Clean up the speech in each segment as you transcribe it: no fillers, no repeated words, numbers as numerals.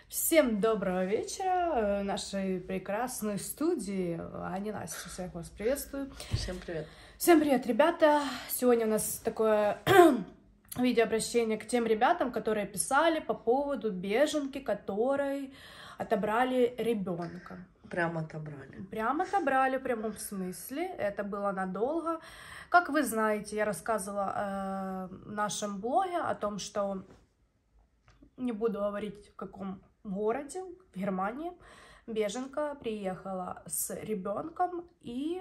Всем доброго вечера в нашей прекрасной студии. Аня, Настя, всех вас приветствую. Всем привет. Всем привет, ребята. Сегодня у нас такое видеообращение к тем ребятам, которые писали по поводу беженки, которой отобрали ребенка. Прям отобрали. Прям отобрали, в прямом смысле. Это было надолго. Как вы знаете, я рассказывала в нашем блоге о том, что не буду говорить в каком городе, в Германии, беженка приехала с ребенком и,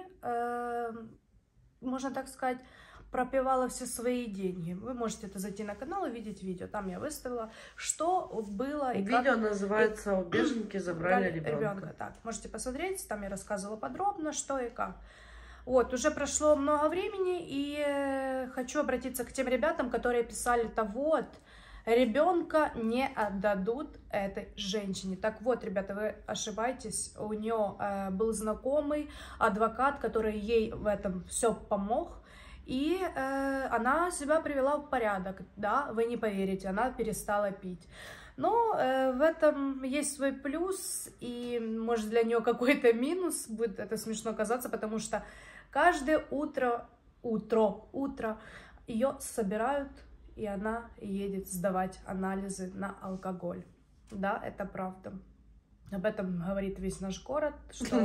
можно так сказать, пропивала все свои деньги. Вы можете это зайти на канал и видеть видео. Там я выставила, что было. И видео как... называется «У беженки забрали ребенка». Так, можете посмотреть, там я рассказывала подробно, что и как. Вот, уже прошло много времени, и хочу обратиться к тем ребятам, которые писали-то вот, ребенка не отдадут этой женщине. Так вот, ребята, вы ошибаетесь. У нее был знакомый адвокат, который ей в этом все помог. И она себя привела в порядок. Да, вы не поверите, она перестала пить. Но в этом есть свой плюс, и может для нее какой-то минус, будет это смешно казаться, потому что каждое утро ее собирают, и она едет сдавать анализы на алкоголь. Да, это правда. Об этом говорит весь наш город, что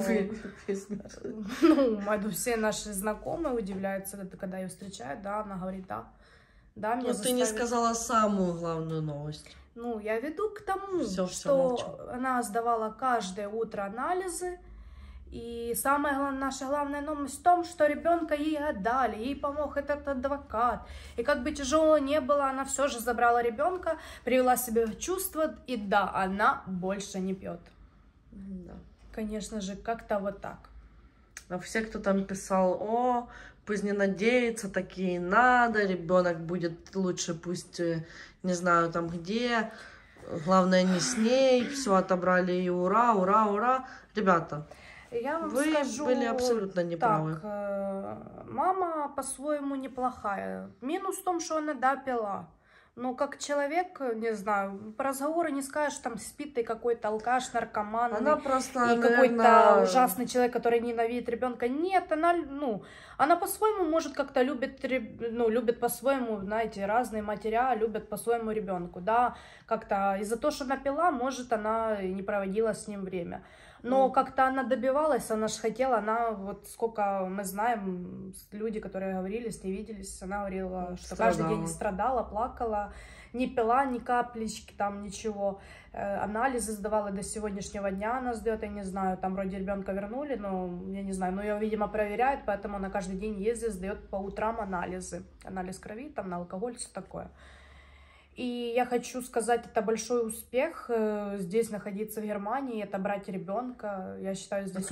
все наши знакомые удивляются, когда ее встречают, да, она говорит, да. Но ты не сказала самую главную новость. Ну, я веду к тому, что она сдавала каждое утро анализы. И самая наша главная новость в том, что ребенка ей отдали, ей помог этот адвокат. И как бы тяжело не было, она все же забрала ребенка, привела себя в чувство, и да, она больше не пьет. Да. Конечно же, как-то вот так. А все, кто там писал, о, пусть не надеется, такие надо, ребенок будет лучше, пусть, не знаю, там где, главное не с ней, все отобрали и ура, ура, ура. Ребята, я вам вы скажу, были абсолютно неправы. Так, мама по-своему неплохая. Минус в том, что она, да, пила. Но как человек, не знаю, по разговору не скажешь, там спит и какой-то алкаш, наркоман. Она просто, и наверное... какой-то ужасный человек, который ненавидит ребенка. Нет, она по-своему может как-то любит по-своему, знаете, разные матеря любят по-своему ребенку. Да, как-то из-за того, что она пила, может, она и не проводила с ним время. Но как-то она добивалась, она же хотела, она вот сколько мы знаем, люди, которые говорили, с ней виделись, она говорила, что каждый день страдала, плакала, не пила ни каплечки, там ничего, анализы сдавала до сегодняшнего дня, она сдает, я не знаю, там вроде ребенка вернули, но я не знаю, но ее, видимо, проверяют, поэтому она каждый день ездит, сдает по утрам анализы, анализ крови, там на алкоголь, все такое. И я хочу сказать, это большой успех здесь находиться в Германии, отобрать ребенка. Я считаю, здесь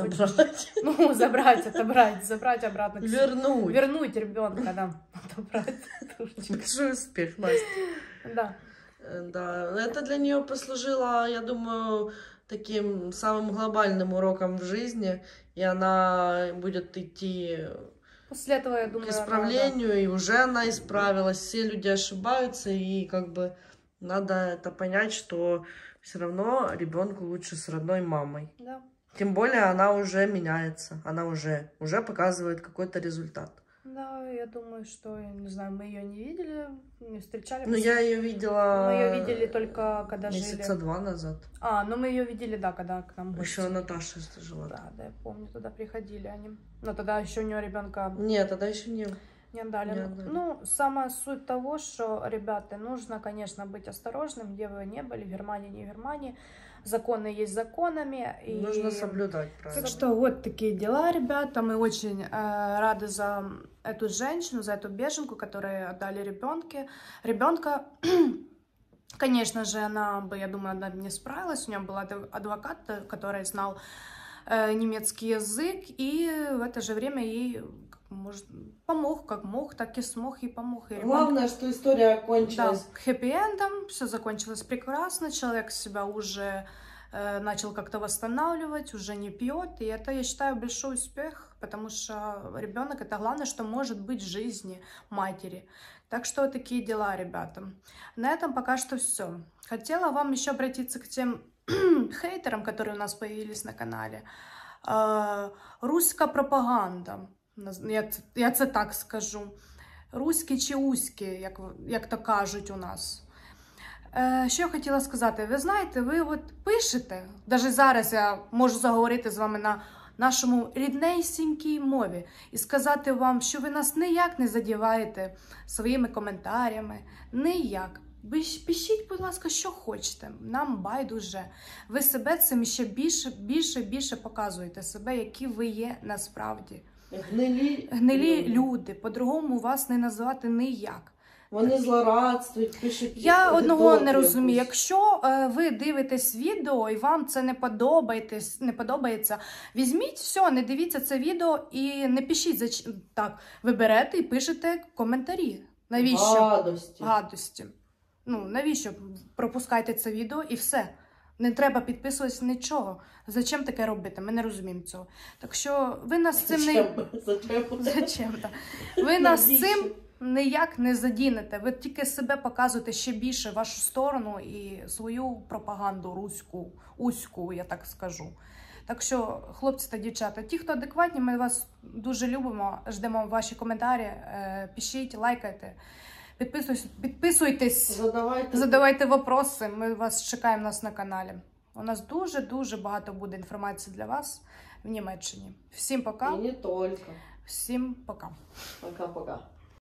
забрать обратно. Вернуть ребенка, да. Отобрать. Большой успех, Настя. Да. Да, это для нее послужило, я думаю, таким самым глобальным уроком в жизни, и она будет идти... После этого, я думаю, к исправлению, и уже она исправилась. Все люди ошибаются, и как бы надо это понять, что все равно ребенку лучше с родной мамой. Да. Тем более она уже меняется, она уже показывает какой-то результат. Да, я думаю, что, не знаю, мы ее не видели, не встречали. Ну, я ее видела... Мы ее видели только когда месяца 2 назад. Ну мы ее видели, да, когда к нам еще Наташа жила. Да, я помню, туда приходили они. Но тогда еще у нее ребенка... Нет, тогда еще не отдали. Ну, самая суть того, что, ребята, нужно, конечно, быть осторожным, где вы не были, в Германии, не в Германии. Законы есть законами. И... нужно соблюдать, правильно. Так что вот такие дела, ребята. Мы очень рады за эту женщину, за эту беженку, которой отдали ребенка. Конечно же, она бы, я думаю, она не справилась. У нее был адвокат, который знал немецкий язык, и в это же время ей помог, как мог, так и смог, и помог. И главное, что история окончилась. Да, хэппи-эндом, все закончилось прекрасно, человек себя уже начал как-то восстанавливать, уже не пьет, и это, я считаю, большой успех, потому что ребенок — это главное, что может быть в жизни матери. Так что вот такие дела, ребята. На этом пока что все. Хотела вам еще обратиться к тем хейтерам, которые у нас появились на канале. Руська пропаганда, я це так скажу. Руські чи уські, як то кажуть у нас. Що я хотіла сказати? Ви знаєте, ви от пишете, навіть зараз я можу заговорити з вами на нашому ріднесенькій мові і сказати вам, що ви нас ніяк не задіваєте своїми коментарями, ніяк. Ви пишіть, будь ласка, що хочете, нам байдуже. Ви себе цим ще більше показуєте, себе, які ви є насправді. Гнилі люди, по-другому вас не назвати ніяк. Вони злорадствують, пишуть. Я одного не розумію. Якщо ви дивитесь відео і вам це не подобається, візьміть все, не дивіться це відео і не пишіть. Так, ви берете і пишете коментарі. Навіщо? Гадості. Ну, навіщо пропускайте це відео і все. Не треба підписуватися нічого. Зачем таке робити? Ми не розуміємо цього. Так що ви нас цим Зачем? Ви нас цим ніяк не задінете. Ви тільки себе показуєте ще більше вашу сторону і свою пропаганду уську, я так скажу. Так що, хлопці та дівчата, ті, хто адекватні, ми вас дуже любимо, ждемо ваші коментарі, пишіть, лайкайте. Підписуйтесь, задавайте вопроси, ми вас чекаємо нас на каналі. У нас дуже-дуже багато буде інформації для вас в Німеччині. Всім пока. І не тільки. Всім пока. Пока-пока.